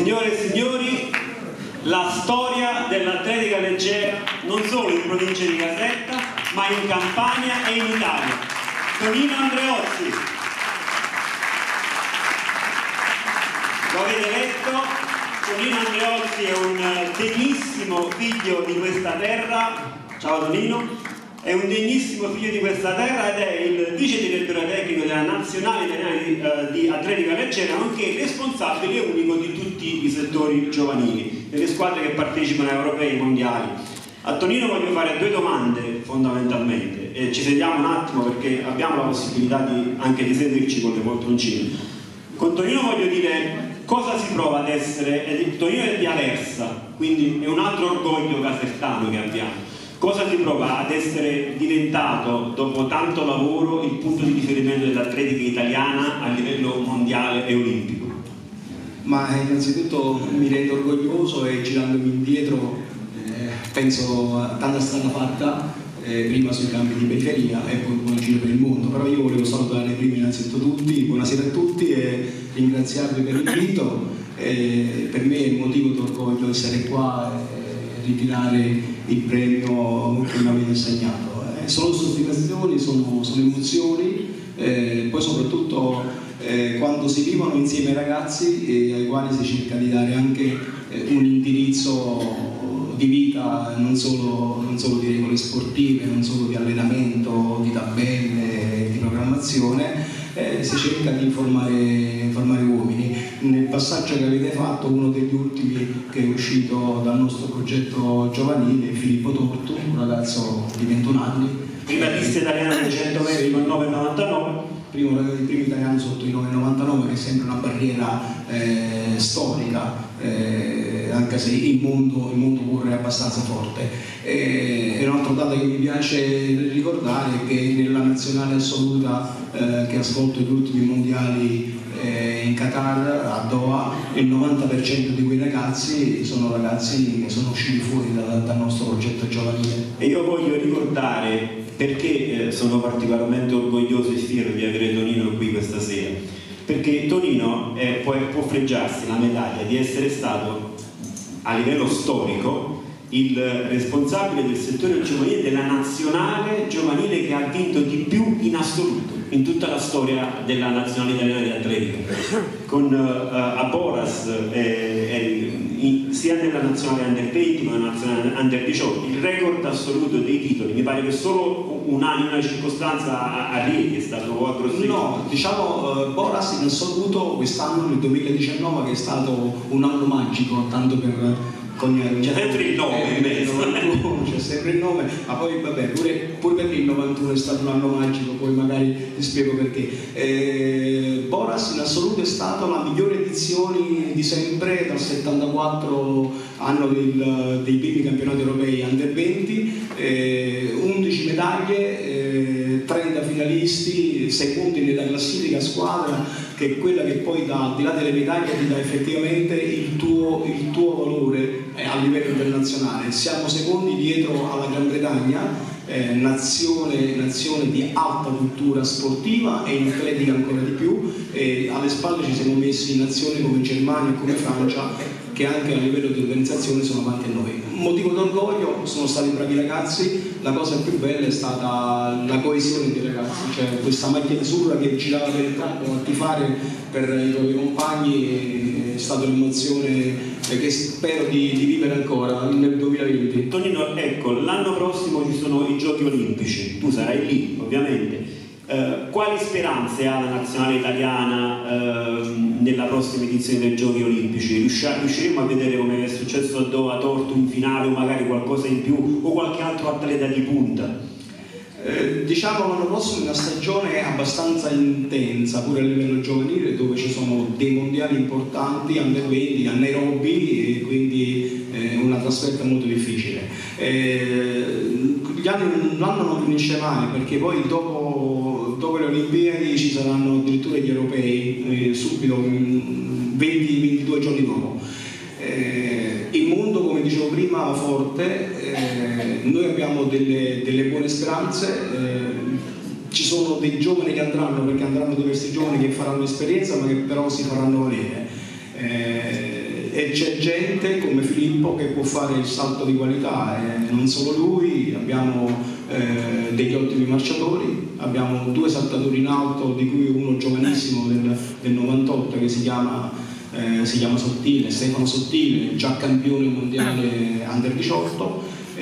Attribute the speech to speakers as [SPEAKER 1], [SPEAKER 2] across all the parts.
[SPEAKER 1] Signore e signori, la storia dell'atletica leggera non solo in provincia di Caserta, ma in Campania e in Italia. Tonino Andreozzi. Lo avete letto? Tonino Andreozzi è un degnissimo figlio di questa terra. Ciao Tonino. È un degnissimo figlio di questa terra ed è il vice direttore tecnico della Nazionale Italiana di Atletica Leggera, nonché responsabile unico di tutti i settori giovanili, delle squadre che partecipano ai europei e mondiali. A Tonino voglio fare due domande fondamentalmente e ci sediamo un attimo perché abbiamo la possibilità anche di sederci con le poltroncine. Con Tonino voglio dire cosa si prova ad essere, Tonino è di Aversa, quindi è un altro orgoglio casertano che abbiamo. Cosa si prova ad essere diventato, dopo tanto lavoro, il punto di riferimento dell'atletica italiana a livello mondiale e olimpico?
[SPEAKER 2] Ma innanzitutto mi rendo orgoglioso e girandomi indietro penso a tanta strada fatta, prima sui campi di periferia e poi in giro per il mondo. Però io volevo salutare prima innanzitutto tutti, buonasera a tutti e ringraziarvi per l'invito. Per me è un motivo d'orgoglio essere qua e ritirare il premio che mi avete assegnato. Sono soddisfazioni, sono emozioni, poi soprattutto quando si vivono insieme ai ragazzi ai quali si cerca di dare anche un indirizzo di vita, non solo di regole sportive, non solo di allenamento, di tabelle, di programmazione, si cerca di informare uomini. Nel passaggio che avete fatto, uno degli ultimi che è uscito dal nostro progetto giovanile è Filippo Tortu, un ragazzo di 21 anni.
[SPEAKER 1] Prima pista italiana di 100 metri con 9,99.
[SPEAKER 2] Il primo italiano sotto i 9,99, che è sempre una barriera storica, anche se il mondo corre abbastanza forte. E un altro dato che mi piace ricordare è che nella nazionale assoluta che ha svolto gli ultimi mondiali in Qatar, a Doha, il 90% di quei ragazzi sono ragazzi che sono usciti fuori dal nostro progetto giovanile.
[SPEAKER 1] E io voglio ricordare perché sono particolarmente orgoglioso e fiero di avere Tonino qui questa sera, perché Tonino può fregiarsi la medaglia di essere stato a livello storico il responsabile del settore giovanile della nazionale giovanile che ha vinto di più in assoluto in tutta la storia della nazionale italiana di atletica, con Aboras sia nella nazionale under 20 che nella nazionale under 18 il record assoluto dei titoli. Mi pare che solo in una circostanza a Rieti è stato a Grosseto.
[SPEAKER 2] No, diciamo Boras in assoluto quest'anno, nel 2019, che è stato un anno magico, tanto per
[SPEAKER 1] c'è sempre il nome in mezzo,
[SPEAKER 2] c'è sempre il nome, ma poi vabbè, pure per il 91 è stato un anno magico, poi magari ti spiego perché. Boras in assoluto è stata la migliore edizione di sempre, dal 74 anno dei primi campionati europei under 20, 11 medaglie, 30 finalisti, 6 punti nella classifica squadra, che è quella che poi al di là delle medaglie ti dà effettivamente il tuo valore a livello internazionale. Siamo secondi dietro alla Gran Bretagna, nazione di alta cultura sportiva e in atletica ancora di più, e alle spalle ci siamo messi nazioni come Germania e come Francia, che anche a livello di organizzazione sono avanti a noi. Un motivo d'orgoglio, sono stati bravi ragazzi, la cosa più bella è stata la coesione dei ragazzi, cioè questa macchina azzurra che girava per il campo a tifare per i propri compagni, è stata un'emozione che spero di vivere ancora nel 2020.
[SPEAKER 1] Tonino, ecco, l'anno prossimo ci sono i Giochi Olimpici, tu sarai lì ovviamente. Quali speranze ha la nazionale italiana nella prossima edizione dei Giochi Olimpici? Riusciremo a vedere, come è successo a Doha, Tortu in finale o magari qualcosa in più, o qualche altro atleta di punta?
[SPEAKER 2] Diciamo l'anno prossimo è una stagione abbastanza intensa pure a livello giovanile, dove ci sono dei mondiali importanti under 20 a Nairobi, e quindi una trasferta molto difficile. L'anno non finisce mai, perché poi dopo le Olimpiadi ci saranno addirittura gli europei, subito 20-22 giorni dopo. Il mondo, come dicevo prima, va forte, noi abbiamo delle buone speranze, ci sono dei giovani che andranno, perché andranno diversi giovani che faranno esperienza ma che però si faranno valere. e c'è gente come Filippo che può fare il salto di qualità, e non solo lui, abbiamo degli ottimi marciatori, abbiamo 2 saltatori in alto, di cui uno giovanissimo del 98 che si chiama Sottile, Stefano Sottile, già campione mondiale under 18.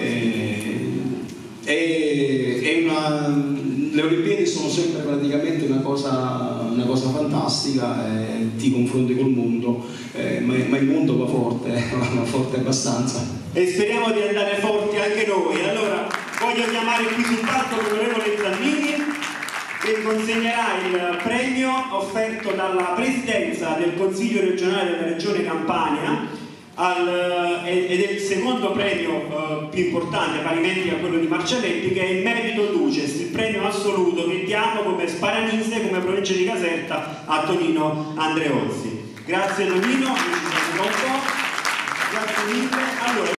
[SPEAKER 2] Le Olimpiadi sono sempre praticamente una cosa fantastica, ti confronti col mondo, ma il mondo va forte abbastanza.
[SPEAKER 1] E speriamo di andare forti anche noi. Allora voglio chiamare qui sul palco l'onorevole Zannini, che consegnerà il premio offerto dalla Presidenza del Consiglio regionale della Regione Campania ed è il secondo premio più importante, parimenti a quello di Marcialetti, che è il Merito Duces, il premio assoluto che diamo come Sparanise, come provincia di Caserta, a Tonino Andreozzi. Grazie Tonino, grazie mille. Allora,